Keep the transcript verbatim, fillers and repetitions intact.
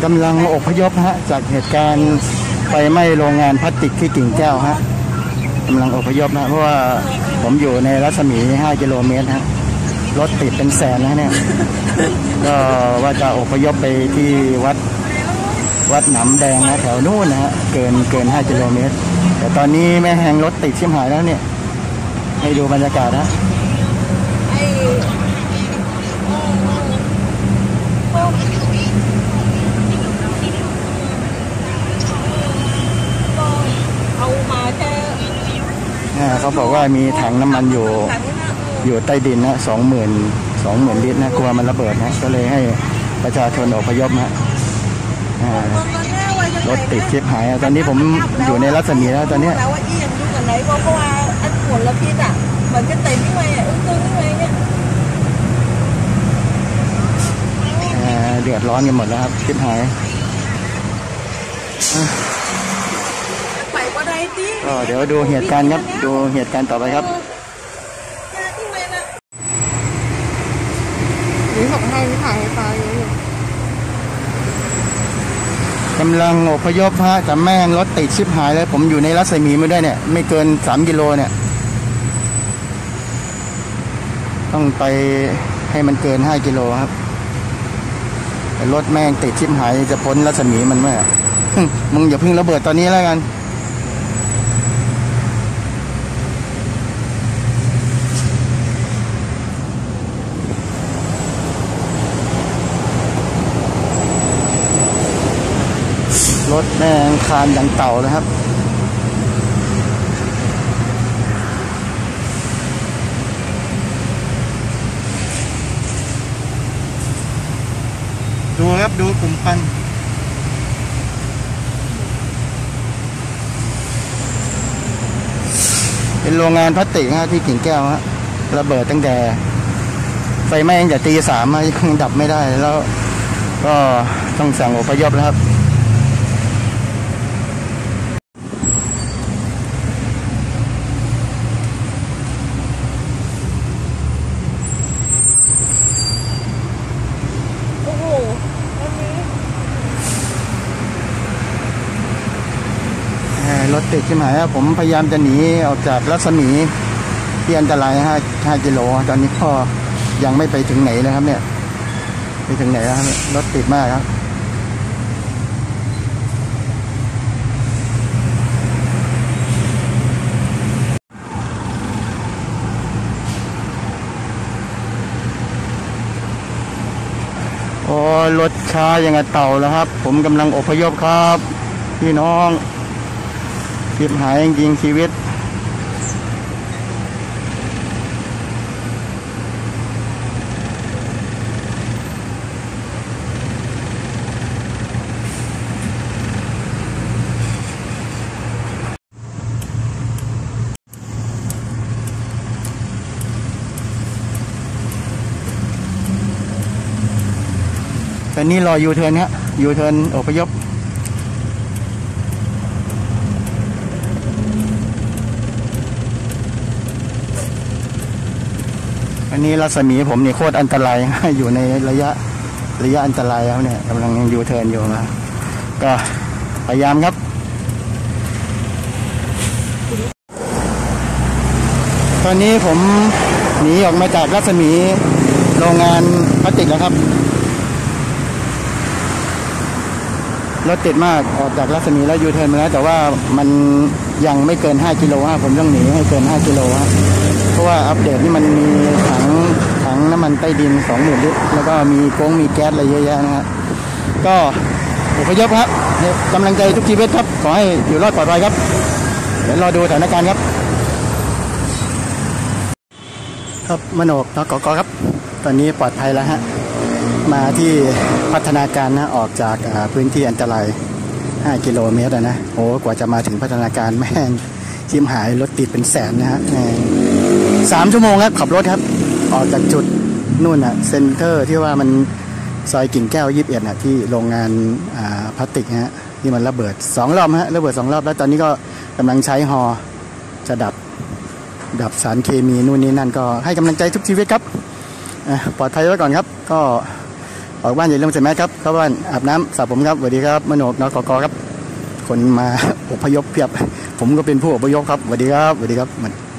กำลังอพยพฮะจากเหตุการณ์ไฟไหม้โรงงานพลาสติกที่กิ่งแก้วฮะกำลังอพยพนะเพราะว่าผมอยู่ในรัศมีห้ากิโลเมตรฮะรถติดเป็นแสนนะเนี่ยก็ว่าจะอพยพไปที่วัดวัดหนำแดงนะแถวนู่นนะฮะเกินเกินห้ากิโลเมตรแต่ตอนนี้แม่แหงรถติดชิมหายแล้วเนี่ยให้ดูบรรยากาศนะเขาบอกว่ามีถังน้ำมันอยู่อยู่ใต้ดินนะสองหมื่นสองหมื่นลิตรนะกลัวมันระเบิดนะก็เลยให้ประชาชนอพยพนะรถติดชิบหายตอนนี้ผมอยู่ในรัศมีแล้วตอนนี้แล้วว่าอียังยุ่งกับไหนเพราะว่าอันผลละพิษอ่ะเหมือนจะเต็มที่ไงอึ้งตึ้งที่ไงเนี่ยเดือดร้อนกันหมดแล้วครับชิบหายก็เดี๋ยวดูเหตุการณ์ครับดูเหตุการณ์ต่อไปครับนี่ส่งให้ถ่ายให้ฟ้าอยู่กำลังอพยพฮะแต่แม่งรถติดชิบหายเลยผมอยู่ในรัศมีมาด้วยเนี่ยไม่เกินสามกิโลเนี่ยต้องไปให้มันเกินห้ากิโลครับรถแม่งติดชิบหายจะพ้นรัศมีมันไหมมึงอย่าเพิ่งระเบิดตอนนี้แล้วกันรถแม่งคานอย่างเต่าเลยครับดูครับดูกลุ่มควันเป็นโรงงานพลาสติกที่กิ่งแก้วฮะระเบิดตั้งแต่ไฟไหม้ตั้งแต่ตีสามยังดับไม่ได้แล้วก็ต้องสั่งอพยพแล้วครับรถติดใช่ไหมผมพยายามจะหนีออกจากรัศมีที่อันตรายห้าห้ากิโลตอนนี้ก็ยังไม่ไปถึงไหนเลยครับเนี่ยไปถึงไหนแล้วครับรถติดมากครับโอ้รถช้าอย่างกับเต่าแล้วครับผมกำลังอพยพครับพี่น้องชิบหายจริงๆชีวิตตอนนี้รอยูเทิร์นฮะยูเทิร์นอพยพอันนี้รัศมีผมนี่โคตรอันตรายอยู่ในระยะระยะอันตรายแล้วเนี่ยกำลังยูเทิร์นอยู่นะก็พยายามครับตอนนี้ผมหนีออกมาจากรัศมีโรงงานพลาสติกแล้วครับรถติดมากออกจากรัศมีแล้วยูเทิร์นมาแล้วแต่ว่ามันยังไม่เกินห้ากิโลฮะผมต้องหนีให้เกินห้ากิโลฮะเพราะว่าอัปเดตนี่มันมีถังถังน้ำมันใต้ดิน สองหมื่น ลิตรแล้วก็มีโค้งมีแก๊สอะไรเยอะแยะนะฮะก็อพยพครับกำลังใจทุกชีวิตครับขอให้อยู่รอดปลอดภัยครับเดี๋ยวรอดูสถานการณ์ครับครับมโนกกกครับตอนนี้ปลอดภัยแล้วฮะมาที่พัฒนาการนะออกจากพื้นที่อันตรายห้ากิโลเมตรนะโอ้กว่าจะมาถึงพัฒนาการแม่งชิมหายรถติดเป็นแสนนะฮะสามชั่วโมงครับขับรถครับออกจากจุดนู่นน่ะเซ็นเตอร์ที่ว่ามันซอยกิ่งแก้วยี่สิบเอ็ดน่ะที่โรงงานพลาสติกฮะที่มันระเบิดสองรอบฮะระเบิดสองรอบแล้วตอนนี้ก็กำลังใช้ฮอจะดับดับสารเคมีนู่นนี่นั่นก็ให้กำลังใจทุกชีวิตครับปลอดภัยไว้ก่อนครับก็ออกบ้านอย่าลืมใส่แมสครับเข้าบ้านอาบน้ำสระผมครับสวัสดีครับมโนกนกกครับคนมาอพยพเพียบผมก็เป็นผู้อพยพครับสวัสดีครับสวัสดีครับมัน